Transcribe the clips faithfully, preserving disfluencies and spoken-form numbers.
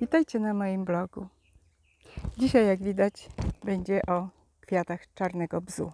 Witajcie na moim blogu. Dzisiaj, jak widać, będzie o kwiatach czarnego bzu.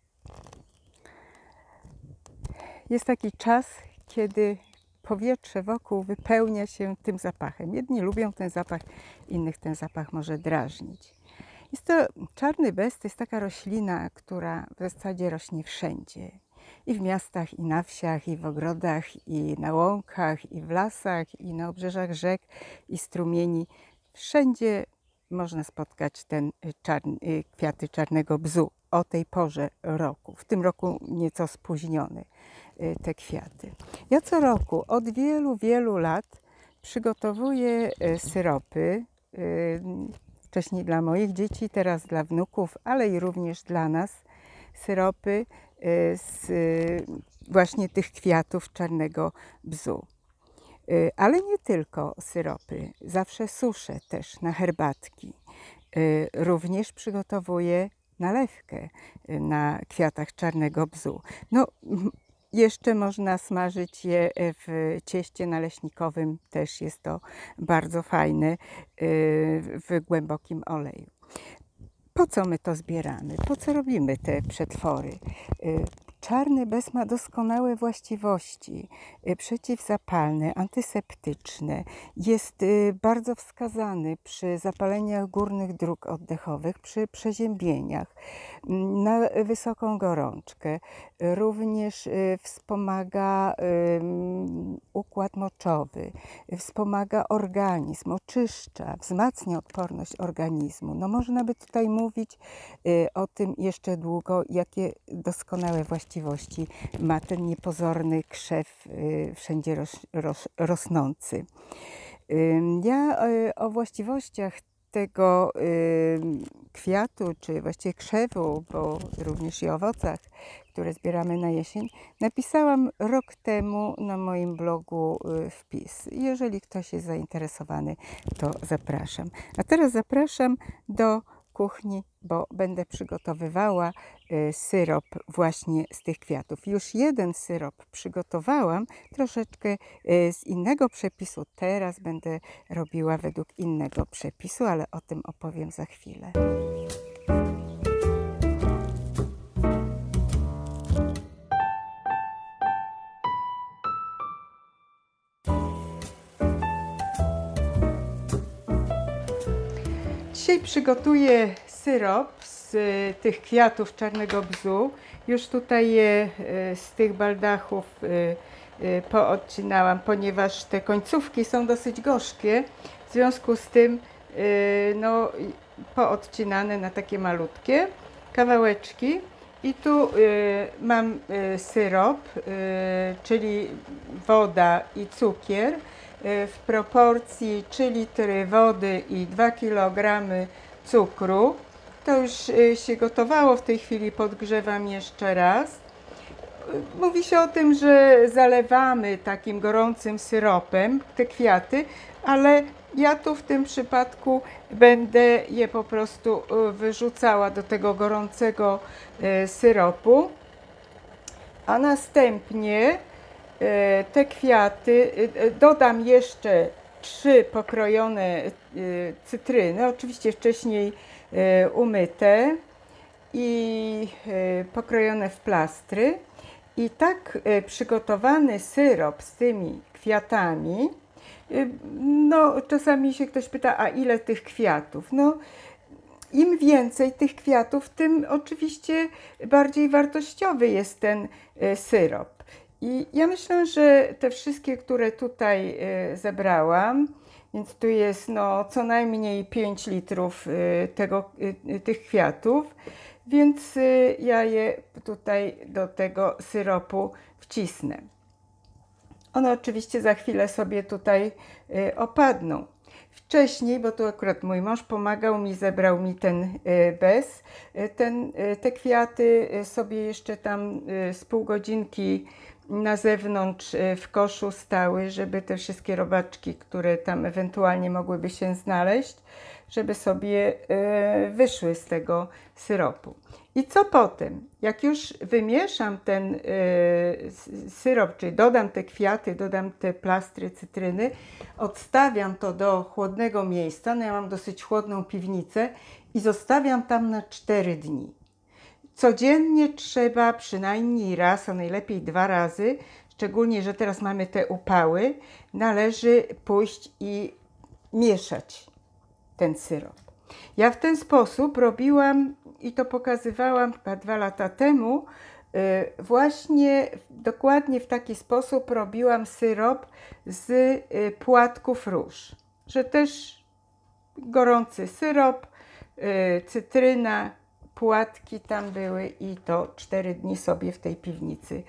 Jest taki czas, kiedy powietrze wokół wypełnia się tym zapachem. Jedni lubią ten zapach, innych ten zapach może drażnić. Jest to czarny bez, to jest taka roślina, która w zasadzie rośnie wszędzie. I w miastach, i na wsiach, i w ogrodach, i na łąkach, i w lasach, i na obrzeżach rzek, i strumieni. Wszędzie można spotkać ten czarny, kwiaty czarnego bzu o tej porze roku. W tym roku nieco spóźnione te kwiaty. Ja co roku od wielu, wielu lat przygotowuję syropy. Wcześniej dla moich dzieci, teraz dla wnuków, ale i również dla nas. Syropy z właśnie tych kwiatów czarnego bzu. Ale nie tylko syropy, zawsze suszę też na herbatki. Również przygotowuję nalewkę na kwiatach czarnego bzu. No, jeszcze można smażyć je w cieście naleśnikowym, też jest to bardzo fajne, w głębokim oleju. Po co my to zbieramy? Po co robimy te przetwory? Czarny bez ma doskonałe właściwości przeciwzapalne, antyseptyczne. Jest bardzo wskazany przy zapaleniach górnych dróg oddechowych, przy przeziębieniach, na wysoką gorączkę. Również wspomaga układ moczowy, wspomaga organizm, oczyszcza, wzmacnia odporność organizmu. No można by tutaj mówić o tym jeszcze długo, jakie doskonałe właściwości ma ten niepozorny krzew wszędzie ros, ros, rosnący. Ja o właściwościach tego kwiatu, czy właściwie krzewu, bo również i owocach, które zbieramy na jesień, napisałam rok temu na moim blogu wpis. Jeżeli ktoś jest zainteresowany, to zapraszam. A teraz zapraszam do kuchni, bo będę przygotowywała syrop właśnie z tych kwiatów. Już jeden syrop przygotowałam, troszeczkę z innego przepisu. Teraz będę robiła według innego przepisu, ale o tym opowiem za chwilę. Dzisiaj przygotuję syrop z tych kwiatów czarnego bzu. Już tutaj je z tych baldachów poodcinałam, ponieważ te końcówki są dosyć gorzkie. W związku z tym no, poodcinane na takie malutkie kawałeczki. I tu mam syrop, czyli woda i cukier. W proporcji trzy litry wody i dwa kilogramy cukru. To już się gotowało, w tej chwili podgrzewam jeszcze raz. Mówi się o tym, że zalewamy takim gorącym syropem te kwiaty, ale ja tu w tym przypadku będę je po prostu wyrzucała do tego gorącego syropu, a następnie te kwiaty, dodam jeszcze trzy pokrojone cytryny, oczywiście wcześniej umyte i pokrojone w plastry. I tak przygotowany syrop z tymi kwiatami, no czasami się ktoś pyta, a ile tych kwiatów? No, im więcej tych kwiatów, tym oczywiście bardziej wartościowy jest ten syrop. I ja myślę, że te wszystkie, które tutaj zebrałam, więc tu jest no, co najmniej pięć litrów tego, tych kwiatów, więc ja je tutaj do tego syropu wcisnę. One oczywiście za chwilę sobie tutaj opadną. Wcześniej, bo tu akurat mój mąż pomagał mi, zebrał mi ten bez, ten, te kwiaty sobie jeszcze tam z pół godzinki na zewnątrz w koszu stały, żeby te wszystkie robaczki, które tam ewentualnie mogłyby się znaleźć, żeby sobie wyszły z tego syropu. I co potem? Jak już wymieszam ten syrop, czyli dodam te kwiaty, dodam te plastry cytryny, odstawiam to do chłodnego miejsca, no ja mam dosyć chłodną piwnicę i zostawiam tam na cztery dni. Codziennie trzeba przynajmniej raz, a najlepiej dwa razy, szczególnie, że teraz mamy te upały, należy pójść i mieszać ten syrop. Ja w ten sposób robiłam i to pokazywałam chyba dwa lata temu, właśnie dokładnie w taki sposób robiłam syrop z płatków róż, że też gorący syrop, cytryna, płatki tam były i to cztery dni sobie w tej piwnicy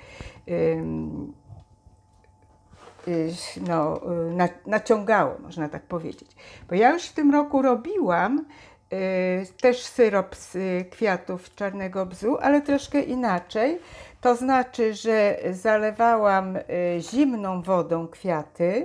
no, naciągało, można tak powiedzieć. Bo ja już w tym roku robiłam też syrop z kwiatów czarnego bzu, ale troszkę inaczej. To znaczy, że zalewałam zimną wodą kwiaty,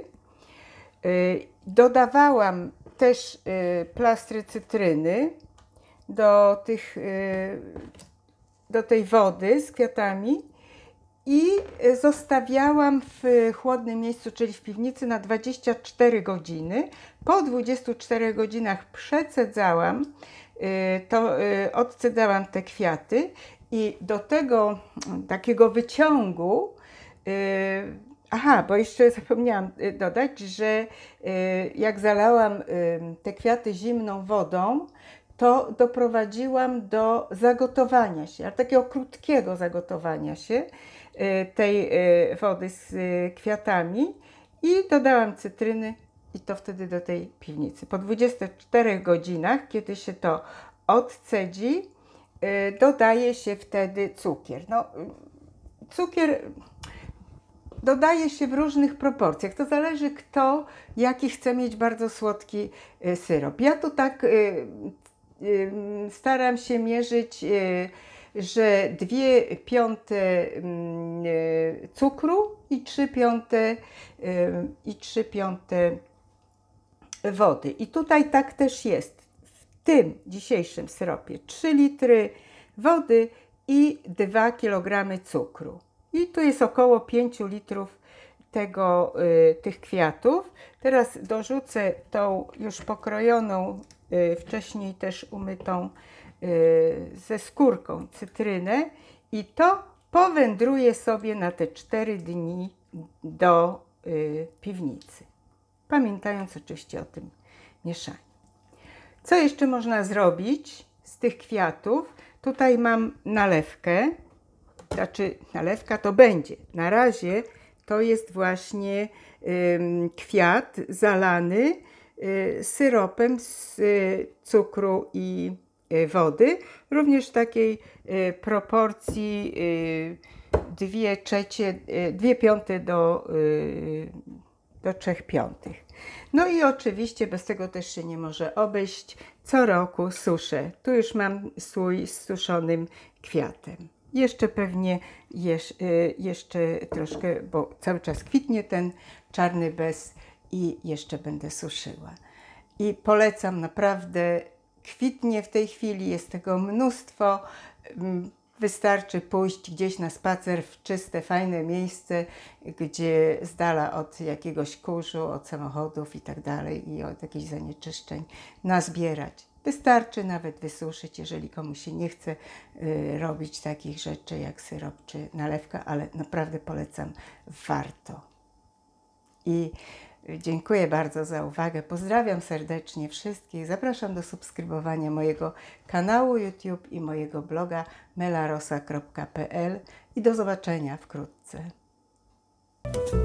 dodawałam też plastry cytryny do, tych, do tej wody z kwiatami i zostawiałam w chłodnym miejscu, czyli w piwnicy, na dwadzieścia cztery godziny. Po dwudziestu czterech godzinach przecedzałam, to odcedzałam te kwiaty i do tego takiego wyciągu, aha, bo jeszcze zapomniałam dodać, że jak zalałam te kwiaty zimną wodą, to doprowadziłam do zagotowania się, ale takiego krótkiego zagotowania się tej wody z kwiatami i dodałam cytryny i to wtedy do tej piwnicy. Po dwudziestu czterech godzinach, kiedy się to odcedzi, dodaje się wtedy cukier. No, cukier dodaje się w różnych proporcjach. To zależy, kto jaki chce mieć bardzo słodki syrop. Ja tu tak staram się mierzyć, że dwie piąte cukru i trzy piąte, i trzy piąte wody. I tutaj tak też jest. W tym dzisiejszym syropie trzy litry wody i dwa kilogramy cukru. I tu jest około pięć litrów tego, tych kwiatów. Teraz dorzucę tą już pokrojoną, wcześniej też umytą ze skórką cytrynę i to powędruje sobie na te cztery dni do piwnicy. Pamiętając oczywiście o tym mieszaniu. Co jeszcze można zrobić z tych kwiatów? Tutaj mam nalewkę, znaczy nalewka to będzie. Na razie to jest właśnie kwiat zalany syropem z cukru i wody, również takiej proporcji dwie trzecie, dwie piąte do, do trzech piątych. No i oczywiście bez tego też się nie może obejść. Co roku suszę. Tu już mam słój z suszonym kwiatem. Jeszcze pewnie jesz, jeszcze troszkę, bo cały czas kwitnie ten czarny bez i jeszcze będę suszyła. I polecam naprawdę, kwitnie w tej chwili, jest tego mnóstwo. Wystarczy pójść gdzieś na spacer w czyste, fajne miejsce, gdzie z dala od jakiegoś kurzu, od samochodów i tak dalej i od jakichś zanieczyszczeń nazbierać. Wystarczy nawet wysuszyć, jeżeli komuś się nie chce y, robić takich rzeczy jak syrop czy nalewka, ale naprawdę polecam, warto. I dziękuję bardzo za uwagę. Pozdrawiam serdecznie wszystkich. Zapraszam do subskrybowania mojego kanału YouTube i mojego bloga melarosa kropka p l i do zobaczenia wkrótce.